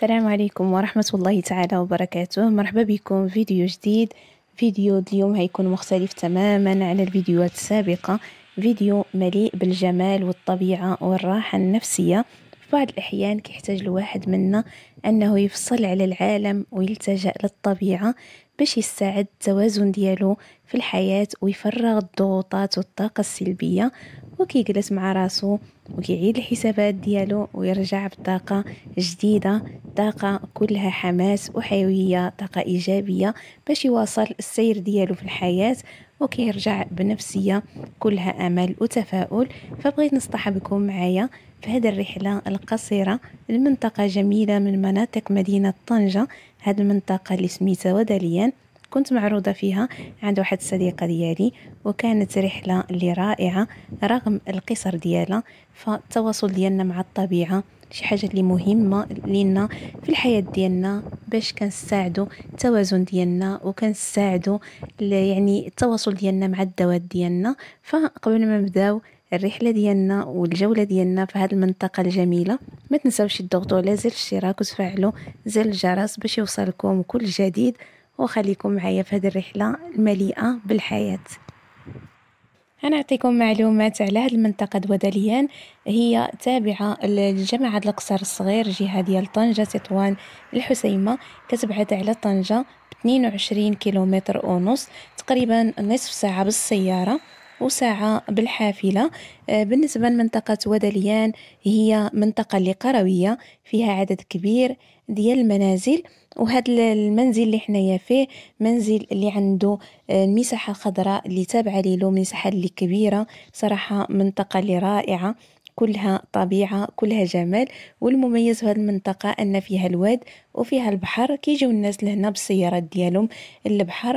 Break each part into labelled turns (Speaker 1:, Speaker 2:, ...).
Speaker 1: السلام عليكم ورحمة الله تعالى وبركاته. مرحبا بكم فيديو جديد. فيديو اليوم هيكون مختلف تماما على الفيديوهات السابقة، فيديو مليء بالجمال والطبيعة والراحة النفسية. في بعض الأحيان كيحتاج الواحد منا أنه يفصل على العالم ويلتجأ للطبيعة باش يستعد التوازن ديالو في الحياة ويفرغ الضغوطات والطاقة السلبية، وكيجلس مع راسو وكيعيد الحسابات ديالو ويرجع بطاقة جديدة، طاقة كلها حماس وحيوية، طاقة إيجابية باش يواصل السير ديالو في الحياة، وكيرجع بنفسية كلها أمل وتفاؤل. فبغيت نصطحبكم معايا في هذه الرحلة القصيرة لمنطقة جميلة من مناطق مدينة طنجة. هذه المنطقة اللي سميتها ودليان، كنت معروضة فيها عند واحد الصديقة ديالي، وكانت رحلة اللي رائعة رغم القصر ديالها. فالتواصل ديالنا مع الطبيعة شي حاجة اللي مهمة لينا في الحياة ديالنا باش كنساعدوا التوازن ديالنا وكنساعدوا يعني التواصل ديالنا مع الذوات ديالنا. فقبل ما نبداو الرحلة ديالنا والجولة ديالنا في هذه المنطقة الجميلة، ما تنساوش تضغطوا على زر الاشتراك وتفعلوا زر الجرس باش يوصلكم كل جديد، وخليكم معايا في هذه الرحلة المليئة بالحياة. هنعطيكم معلومات على هذه المنطقة ودليان. هي تابعة لجامعة القصر الصغير جهة ديال طنجة تطوان الحسيمة، كتبعد على طنجة ب 22 كيلومتر ونص، تقريبا نصف ساعة بالسيارة وساعة بالحافلة. بالنسبة لمنطقة ودليان، هي منطقة اللي قروية فيها عدد كبير ديال المنازل، وهذا المنزل اللي حنايا فيه منزل اللي عنده المساحة الخضراء اللي تابعة له، مساحة اللي كبيرة. صراحة منطقة اللي رائعة، كلها طبيعة كلها جمال. والمميز في هذه المنطقة أن فيها الواد وفيها البحر، كيجيو الناس لهنا بالسيارات ديالهم البحر.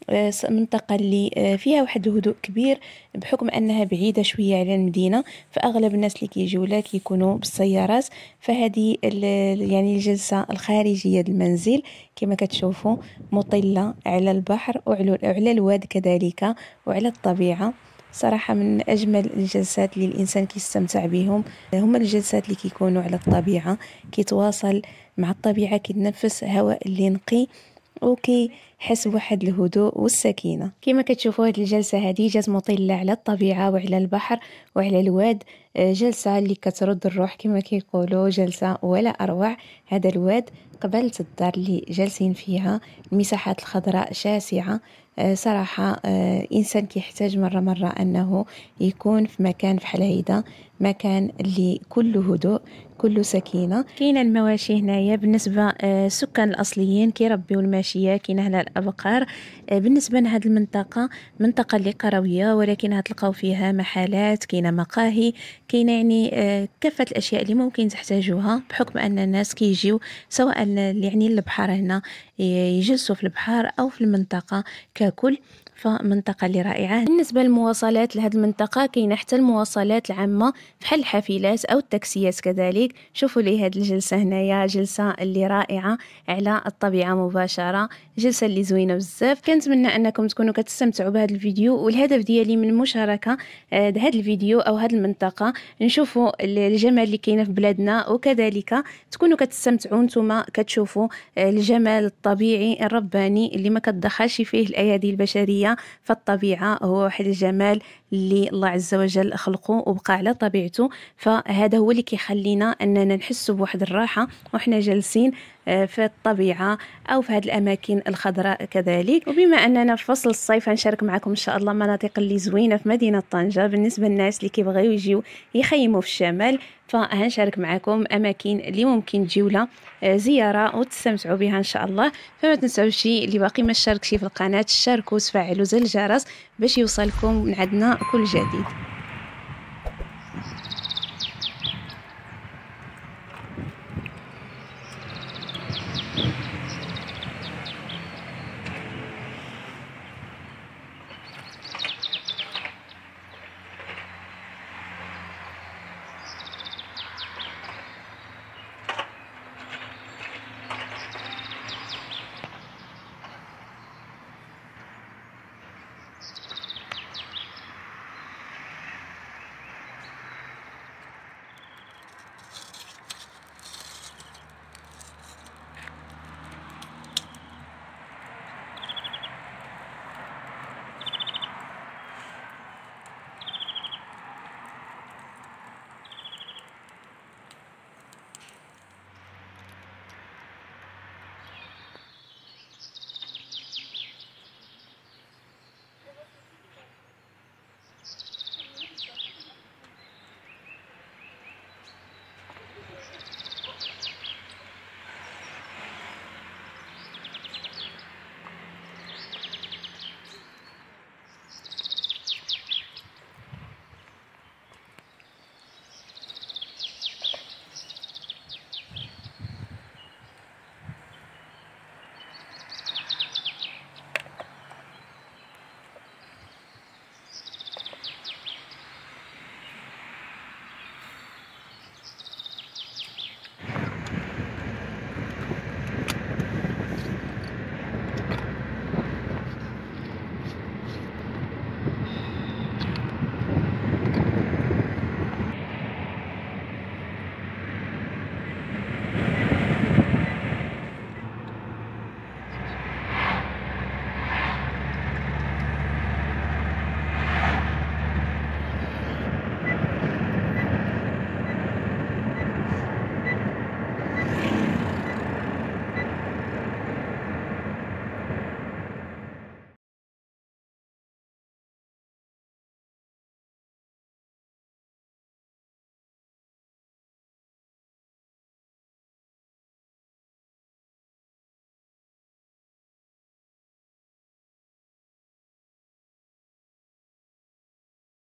Speaker 1: منطقة اللي فيها واحد الهدوء كبير بحكم أنها بعيدة شوية على المدينة، فأغلب الناس اللي كيجيو لها كيكونوا بالسيارات. فهذه يعني الجلسة الخارجية المنزل كما كتشوفوا مطلة على البحر وعلى الواد كذلك وعلى الطبيعة. صراحة من أجمل الجلسات اللي الإنسان كيستمتع بهم هما الجلسات اللي كيكونوا على الطبيعة، كيتواصل مع الطبيعة، كيتنفس هواء اللي نقي وكي حس بواحد الهدوء والسكينة. كما كتشوفوا هذه الجلسة هذه جات مطلة على الطبيعة وعلى البحر وعلى الواد، جلسة اللي كترد الروح كما كيقولوا، جلسة ولا أروع. هذا الواد قبل الدار اللي جالسين فيها، المساحات الخضراء شاسعة. صراحة إنسان كيحتاج مرة أنه يكون في مكان بحال هيدا، مكان اللي كله هدوء كله سكينة. كاين المواشي هنايا، بالنسبة السكان الأصليين كيربيو الماشية، كاين هنا الأبقار. بالنسبة لهذه المنطقة، منطقة اللي قروية ولكن هتلقاو فيها محلات، كاينة مقاهي، كاينة يعني كافة الأشياء اللي ممكن تحتاجوها، بحكم أن الناس كيجيو سواء يعني البحر هنا يجلسوا في البحر أو في المنطقة ككل. فمنطقة اللي رائعة. بالنسبة للمواصلات لهذه المنطقة، كاينة حتى المواصلات العامة بحال الحافلات أو التاكسيات كذلك. شوفوا لي هذه الجلسة هنايا، جلسة اللي رائعة على الطبيعة مباشرة، جلسة اللي زوينة بزاف. كنتمنى أنكم تكونوا كتستمتعوا بهذا الفيديو، والهدف ديالي من المشاركة هذا الفيديو أو هذه المنطقة نشوفوا الجمال اللي كاينة في بلادنا، وكذلك تكونوا كتستمتعوا نتوما كتشوفوا الجمال الطبيعي الرباني اللي ما كتدخلش فيه الأيادي البشرية. فالطبيعة هو واحد الجمال اللي الله عز وجل خلقه وبقى على طبيعته، فهذا هو اللي كيخلينا أننا نحس بواحد الراحة وإحنا جالسين في الطبيعة أو في هذه الأماكن الخضراء كذلك. وبما أننا في فصل الصيف هنشارك معكم إن شاء الله مناطق اللي زوينة في مدينة طنجة بالنسبة للناس اللي كيبغيو يجيو يخيموا في الشمال. فهنشارك معكم أماكن اللي ممكن تجيو لها زيارة وتستمتعوا بها إن شاء الله. فما تنساوش اللي باقي ما اشتركش في القناة تشاركوا وتفعلوا زر الجرس باش يوصلكم من عندنا كل جديد.